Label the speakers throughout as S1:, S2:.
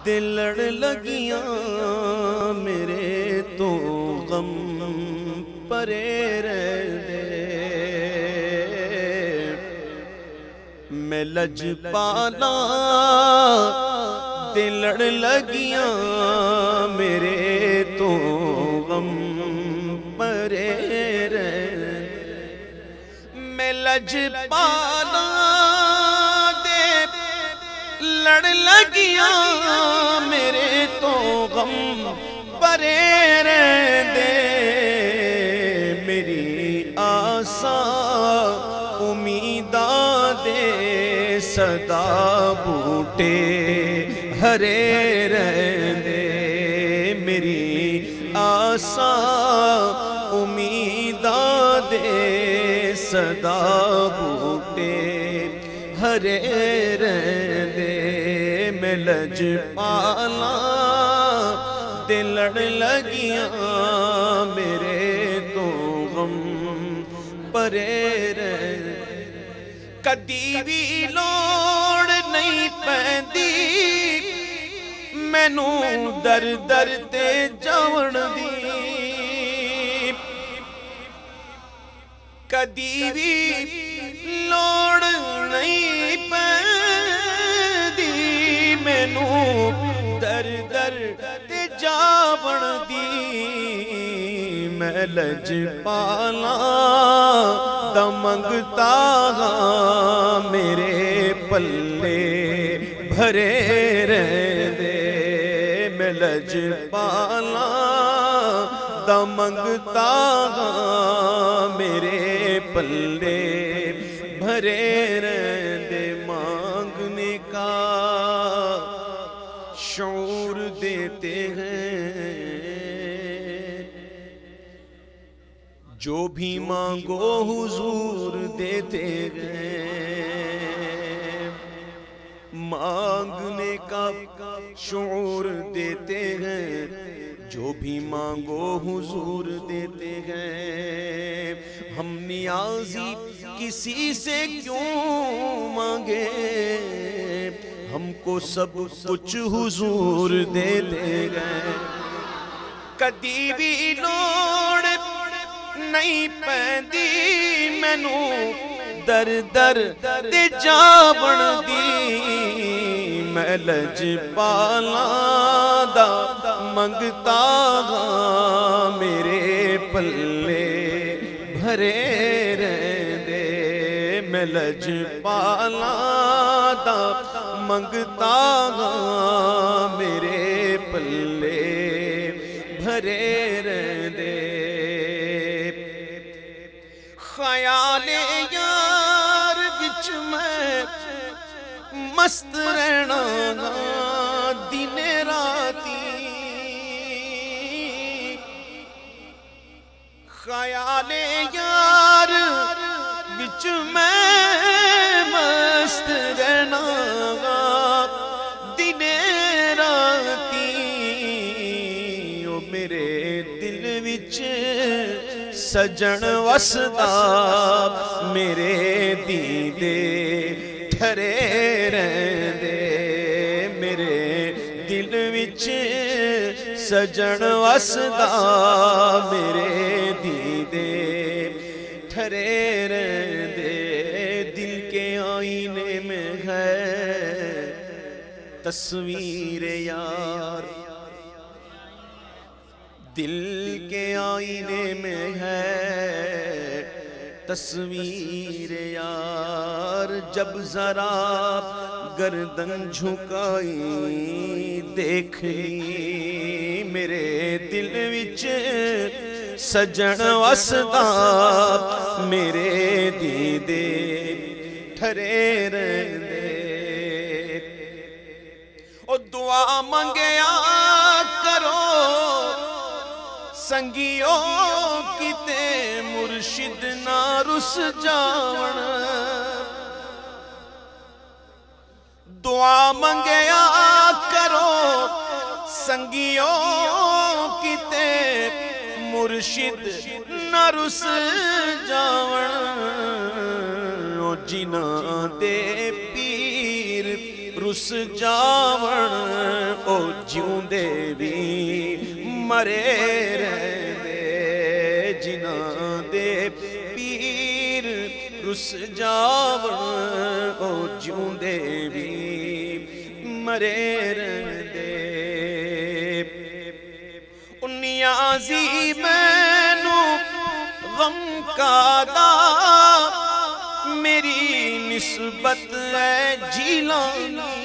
S1: دل لڑ لگیاں میرے تو غم پرے رہندے میں لج پالا دل لڑ لگیاں میرے تو غم پرے رہندے میں لج پالا لڑ لگیاں میرے تو غم پرے رہندے میری آساں امیداں دے صدا بوٹے ہرے رہندے میری آساں امیداں دے صدا بوٹے ہرے رہندے میں لج پالا دل لڑ لگیاں میرے تو غم پرے رہندے کدی بھی لوڑ نہیں پیندی مینوں در در تے جاون دی کدی بھی لوڑ نہیں پیندی مینوں در در تے جاون دی میں لج پالا دا منگتا ہاں میرے پلے بھرے رہندے میں لج پالا دا منگتا ہاں میرے پلے بھرے رہندے مانگنے کا شعور دیتے ہیں جو بھی مانگو حضور دیتے ہیں مانگنے کا شعور دیتے ہیں جو بھی مانگو حضور دیتے ہیں ہم نیازی کسی سے کیوں مانگے ہم کو سب کچھ حضور دیتے ہیں کدی بھی لوڑ نہیں پیندی مینوں در در تے جاون دی میں لج پالا دا منگتا ہاں میرے پلے بھرے رہندے میں لج پالا دا منگتا ہاں میرے پلے بھرے رہندے خیال یار وچ میں مست رہنا دن راتی خیال یار وچ میں مست رہنا دن راتی او میرے دل وچ سجن وسدا میرے دیدے ٹھرے رہندے میرے دل وچ سجن وسدا میرے دیدے ٹھرے رہندے دل کے آئینے میں ہے تصویر یار دل کے آئینے میں ہے تصویر یار جب ذرا گردن جھکائی دیکھنی میرے دل وچ سجن وسدا میرے دیدے ٹھرے رہندے او دعا منگیا کرو سنگیو کتے مرشد نہ رس جاون دعا منگیا کرو سنگیو کتے مرشد نہ رس جاون جنہ دے پیر رس جاون او جیوندے بھی مرے رہندے جنہاں دے پیر رس جاون او جیوندے بھی مرے رہندے نیازی مینو غم کا دا میری نسبت ہے جیلانی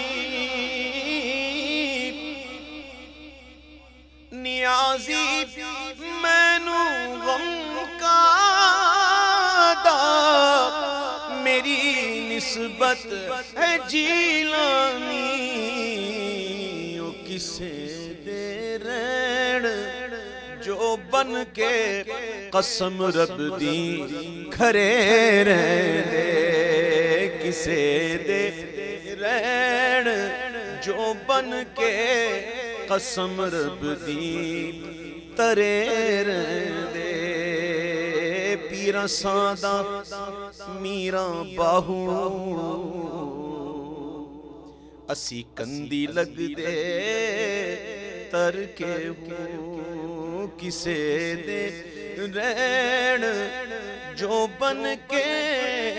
S1: نیازی مینو غم کا دا میری نسبت ہے جیلانی او کسے دے رہن جو بن کے قسم رب دی کھرے رہنے کسے دے رہن جو بن کے قسم رب دی ترے رہنے پیرا سادہ میرا باہو اسی کندی لگ دے تر کے ہوں کسے دے رہن جو بن کے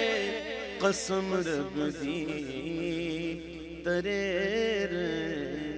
S1: قسم رب دی ترے رہن